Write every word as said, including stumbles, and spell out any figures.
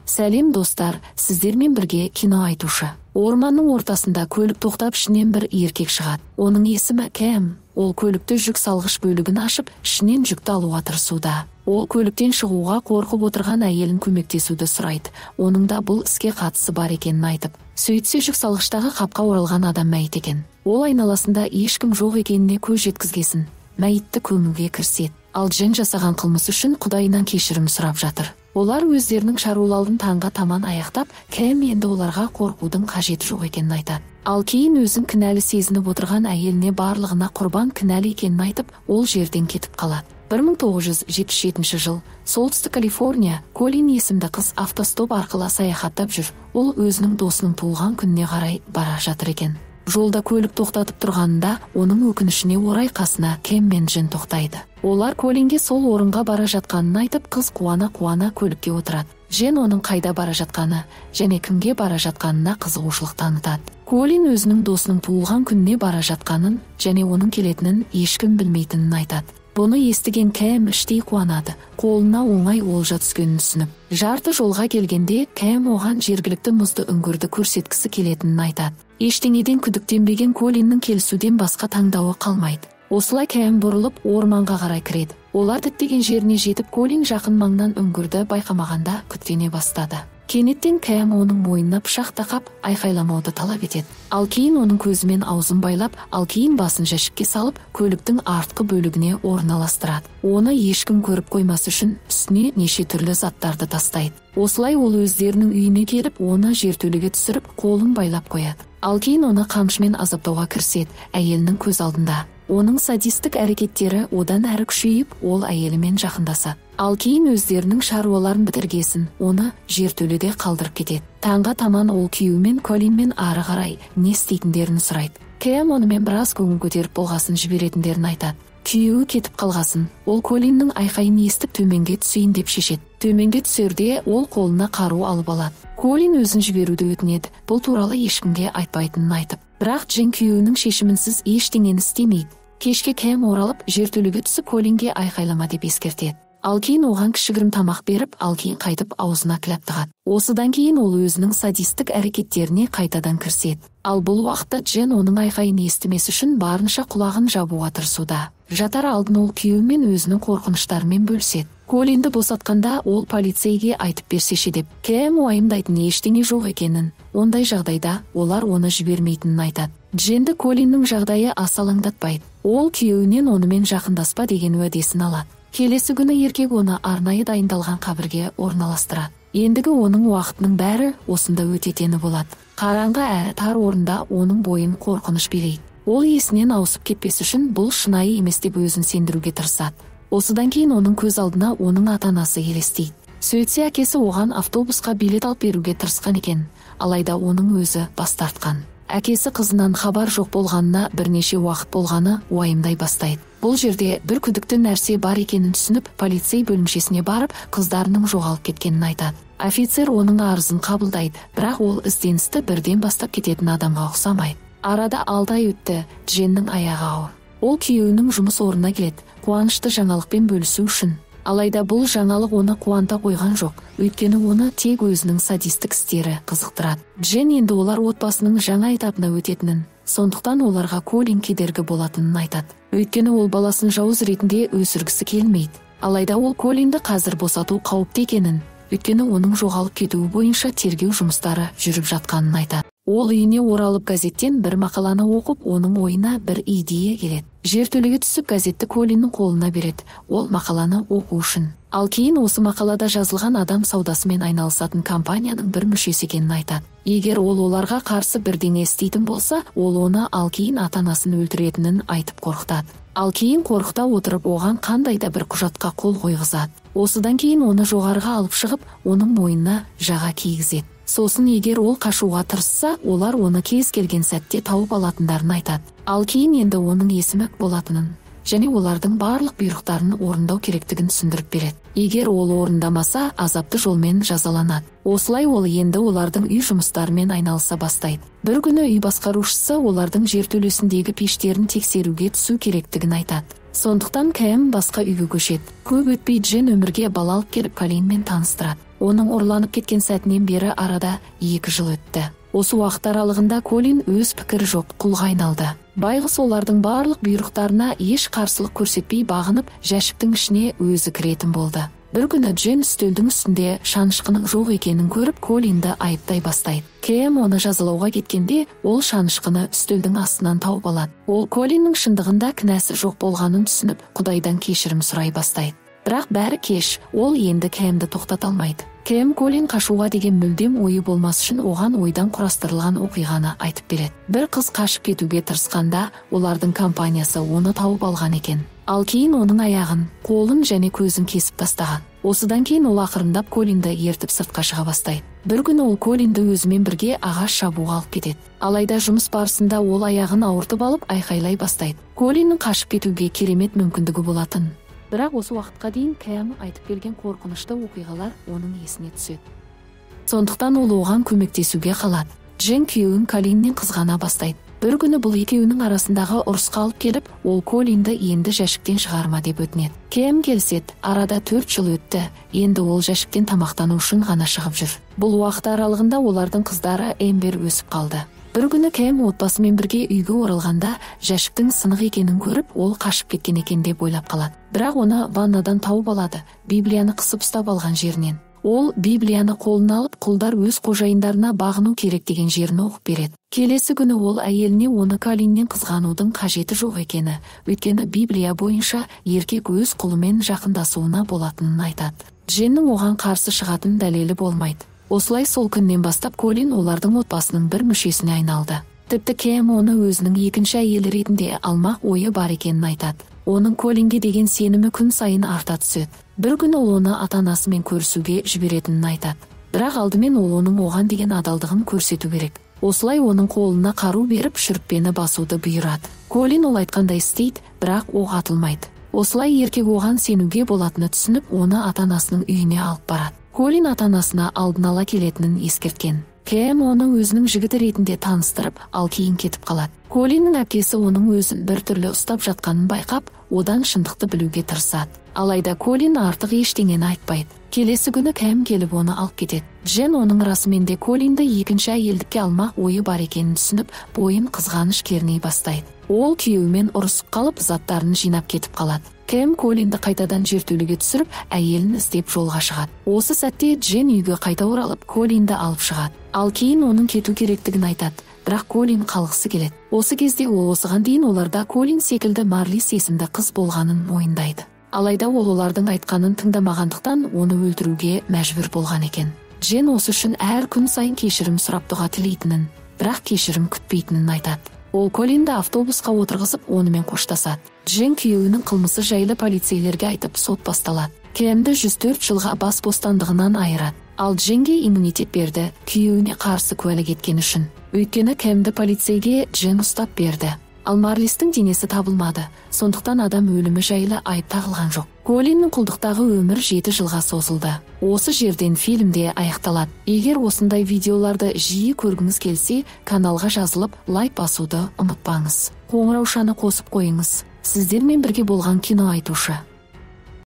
Сәлем достар, сіздермен бірге кино айтушы. Орманның ортасында көлік тоқтап, ішінен бір еркек шығады. Оның есімі Кэм. Ол көлікті жүк салғыш бөлігін ашып, ішінен жүкті алуға тырысуда. Ол көліктен шығуға қорқып отырған әйелін көмектесуді сұрайды. Оның да бұл іске қатысы бар екенін айтып. Сөйтсе жүк салғыштағы қапқа оралған адам мәйіт екен. Ол айналасында ешкім жоқ екеніне көз жеткізгесін, мәйітті көмуге кіріседі. Ал Джен жасаған қылмыс үшін Құдайынан кешірім сұрап жатыр. Олар өздерінің шаруаларын таңға таман аяқтап, Кэм енді оларға қорқудың қажеті жоқ екенін айтады. Ал кейін өзін кінәлі сезініп отырған әйеліне барлығына құрбан кінәлі екенін айтып, ол жерден кетіп қалады. бір мың тоғыз жүз жетпіс жетінші жыл, солтүстік Калифорния, Колин есімді қыз автостоп арқылы саяхаттап жүр. Ол өзінің досының туылған күніне қарай бара жатыр екен. Жолда көлік тоқтатып тұрғанында, оның өкінішіне орай қасына Кэм мен Джен тоқтайды. Олар Колинге сол орынға бара жатқанын айтып, қыз қуана-қуана көлікке отырады. Джен оның қайда бара жатқаны және кімге бара жатқанына қызығушылық танытады. Колин өзінің досының туылған күніне бара жатқанын және оның келетінін ешкім білмейтінін айтады. Бұны естіген Кэм іштей қуанады, қолына оңай олжа түскенін түсініп. Жарты жолға келгенде Кэм оған жергілікті мұзды үңгірді көрсеткісі келетінін айтады. Ештеңеден күдіктенбеген Колиннің келісуден басқа таңдауы қалмайды. Осылай Кэм бұрылып орманға қарай кіреді. Олар діттеген жеріне жетіп, Колин жақын маңнан үңгірді байқамағанда күдіктене бастады. Кенеттен Кэм оның мойнына пышақ тақап, айқайламауды талап етеді. Ал кейін оның көзімен аузын байлап, ал кейін басын жәшікке салып, көліктің артқы бөлігіне орналастырады. Оны ешкім көріп қоймас үшін үстіне неше түрлі заттарды тастайды. Осылай ол өздерінің үйіне келіп, оны жертөлеге түсіріп, қолын байлап қояды. Ал кейін оны қамшымен азаптауға кіріседі, әйелінің көз алдында. Оның садистік әрекеттері одан әрі күшейіп, ол әйелімен жақындасады. Ал кейін өздерінің шаруаларын бітіргесін, оны жертөледе қалдырып кетеді. Таңға таман ол күйеуімен Колинмен ары қарай не істейтіндерін сұрайды. Кэм онымен біраз көңіл көтеріп болғасын жіберетіндерін айтады. Күйеуі кетіп қалғасын, ол Колиннің айқайын естіп төменге түсейін деп шешеді. Төменге түсерде ол қолына қару алып алады. Колин өзін жіберуді өтінеді, бұл туралы ешкімге айтпайтынын айтып. Бірақ Джен күйеуінің шешімінсіз ештеңені істемейді. Кешке Кэм оралып, жертөлеге түсіп Колинге айқайлама деп ескертеді. Ал кейін оған кішігірім тамақ беріп, ал кейін қайтып аузына кіләп тығады. Осыдан кейін ол өзінің садистік әрекеттеріне қайтадан кіріседі. Ал бұл уақытта Джен оның айқайын естімес үшін барынша құлағын жабуға тырысуда. Жатар алдын ол күйеуімен өзінің қорқыныштарымен бөліседі. Колинді босатқанда ол полицейге айтып берсеші деп. Кэм уайымдайтын ештеңе жоқ екенін, ондай жағдайда олар оны жібермейтінін айтады. Дженді Колиннің жағдайы асалаңдатпайды. Ол күйеуінен онымен жақындаспа деген уәдесін алады. Келесі күні еркек оны арнайы дайындалған қабірге орналастырады. Ендігі оның уақытының бәрі осында өтетені болады. Қараңғы әрі тар орында оның бойын қорқыныш билейді. Ол есінен ауысып кетпес үшін бұл шынайы емес деп өзін сендіруге тырысады. Осыдан кейін оның көз алдына оның ата-анасы елестейді. Сөйтсе әкесі оған автобусқа билет алып беруге тырысқан екен, алайда оның өзі бас тартқан. Әкесі қызынан хабар жоқ болғанына бірнеше уақыт болғаны уайымдай бастайды. Бұл жерде бір күдікті нәрсе бар екенін түсініп, полицей бөлімшесіне барып, қыздарының жоғалып кеткенін айтады. Офицер оның арызын қабылдайды, бірақ ол ізденісті бірден бастап кететін адамға ұқсамайды. Арада алты ай өтті, Дженнің аяғы ауыр. Ол күйеуінің жұмыс орнына келеді, қуанышты жаңалықпен бөлісу үшін. Алайда бұл жаңалық оны қуанта қойған жоқ, өйткені оны тек өзінің садистік істері қызықтырады. Джен енді олар отбасының жаңа этапына өтетінін, сондықтан оларға Колин кедергі болатынын айтады. Өйткені ол баласын жауыз ретінде өсіргісі келмейді. Алайда ол Колинді қазір босату қауіпті екенін, өйткені оның жоғалып кетуі бойынша тергеу жұмыстары жүріп жатқанын айтады. Ол үйіне оралып газеттен бір мақаланы оқып, оның ойына бір идея келеді. Жертөлеге түсіп газетті Колиннің қолына береді, ол мақаланы оқу үшін. Ал кейін осы мақалада жазылған адам саудасымен айналысатын компанияның бір мүшесі екенін айтады. Егер ол оларға қарсы бірдеңе істейтін болса, ол оны ал кейін ата-анасын өлтіретінін айтып қорқытады. Ал кейін қорқыта отырып оған қандай да бір құжатқа қол қойғызады. Осыдан кейін оны жоғарыға алып шығып, оның мойнына жаға кигізеді. Сосын егер ол қашуға тырысса, олар оны кез келген сәтте тауып алатындарын айтады. Ал кейін енді оның есімі болатынын және олардың барлық бұйрықтарын орындау керектігін түсіндіріп береді. Егер ол орындамаса, азапты жолмен жазаланады. Осылай ол енді олардың үй жұмыстарымен айналыса бастайды. Бір күні үй басқарушысы олардың жертөлесіндегі пештерін тексеруге түсу керектігін айтады. Сондықтан Кэм басқа үйге көшеді. Көп өтпей Джен өмірге бала алып келіп Колинмен таныстырады. Оның ұрланып кеткен сәтінен бері арада екі жыл өтті. Осы уақыт аралығында Колин өз пікірі жоқ құлға айналды. Байғұс олардың барлық бұйрықтарына еш қарсылық көрсетпей бағынып, жәшіктің ішіне өзі кіретін болды. Бір күні Джен үстелдің үстінде шанышқының жоқ екенін көріп, Колинді айыптай бастайды. Кэм оны жазалауға кеткенде, ол шанышқыны үстелдің астынан тауып алады. Ол Колиннің шындығында кінәсі жоқ болғанын түсініп, Құдайдан кешірім сұрай бастайды. Бірақ бәрі кеш, ол енді Кэмді тоқтата алмайды. Кэм Колин қашуға деген мүлдем ойы болмас үшін оған ойдан құрастырылған оқиғаны айтып береді. Бір қыз қашып кетуге тырысқанда, олардың компаниясы оны тауып алған екен. Ал кейін оның аяғын, қолын және көзін кесіп тастаған. Осыдан кейін ол ақырындап Колинді ертіп сыртқа шыға бастайды. Бір күні ол Колинді өзімен бірге ағаш шабуға алып кетеді. Алайда жұмыс барысында ол аяғын ауыртып алып айқайлай бастайды. Колиннің қашып кетуге керемет мүмкіндігі болатын. Бірақ осы уақытқа дейін Кэм айтып келген қорқынышты оқиғалар оның есіне түседі. Сондықтан ол оған көмектесуге қалады. Джен күйеуін Колиннен қызғана бастайды. Бір күні бұл екеуінің арасындағы ұрысқа алып келіп, ол Колинді енді жәшіктен шығарма деп өтінеді. Кэм келіседі. Арада төрт жыл өтті. Енді ол жәшіктен тамақтану үшін ғана шығып жүр. Бұл уақыт аралығында олардың қыздары Эмбер өсіп қалды. Бір күні Кэм отбасымен бірге үйге оралғанда, жәшіктің сынық екенін көріп, ол қашып кеткен екен деп ойлап қалады. Бірақ оны ваннадан тауып алады, Библияны қысып ұстап алған жерінен. Ол Библияны қолына алып, құлдар өз қожайындарына бағыну керек деген жерін оқып береді. Келесі күні ол әйеліне оны Колиннен қызғанудың қажеті жоқ екені, өйткені Библия бойынша еркек өз құлымен жақындасуына болатынын айтады. Дженнің оған қарсы шығатын дәлелі болмайды. Осылай сол күннен бастап Колин олардың отбасының бір мүшесіне айналды. Тіпті Кэм оны өзінің екінші әйелі ретінде алмақ ойы бар екенін айтады. Оның Колинге деген сенімі күн сайын арта түседі. Бір күні ол оны ата-анасымен көрісуге жіберетінін айтады. Бірақ алдымен ол оның оған деген адалдығын көрсету керек. Осылай оның қолына қару беріп шүріппені басуды бұйырады. Колин ол айтқандай істейді, бірақ оқ атылмайды. Осылай еркек оған сенуге болатыны түсініп, оны ата-анасының үйіне алып барады. Колин ата-анасына алдын ала келетінін ескерткен. Кэм оны өзінің жігіті ретінде таныстырып, ал кейін кетіп қалады. Колиннің әпкесі оның өзін бір түрлі ұстап жатқанын байқап, одан шындықты білуге тырысады. Алайда Колин артық ештеңені айтпайды. Келесі күні Кэм келіп оны алып кетеді. Джен оның расымен де Колинді екінші әйелдікке алмақ ойы бар екенін түсініп, бойын қызғаныш керней бастайды. Ол күйеуімен ұрысып қалып, заттарын жинап кетіп қалады. Кэм Колинді қайтадан жертөлеге түсіріп, әйелін іздеп жолға шығады. Осы сәтте Джен үйге қайта оралып, Колинді алып шығады. Ал кейін оның кету керектігін айтады. Бірақ Колин қалғысы келеді. Осы кезде ол осыған дейін оларда Колин секілді Марлис есімді қыз болғанын мойындайды. Алайда ол олардың айтқанын тыңдамағандықтан оны өлтіруге мәжбүр болған екен. Джен осы үшін әр күн сайын кешірім сұрап дұға тілейтінін, бірақ кешірім күтпейтінін айтады. Ол Колинді автобусқа отырғызып, онымен қоштасады. Джен күйеуінің қылмысы жайлы полицейлерге айтып, сот басталады. Кэмді жүз төрт жылға бас бостандығынан айырады. Ал Дженге иммунитет берді, күйеуіне қарсы куәлік еткені үшін. Өйткені Кэмді полицейге Джен ұстап берді. Ал Марлистің денесі табылмады, сондықтан адам өлімі жайлы айып тағылған жоқ. Колиннің құлдықтағы өмір жеті жылға созылды. Осы жерден фильмде аяқталады. Егер осындай видеоларды жиі көргіңіз келсе, каналға жазылып, лайк басуды ұмытпаңыз. Қоңыраушаны қосып қойыңыз. Сіздермен бірге болған кино айтушы.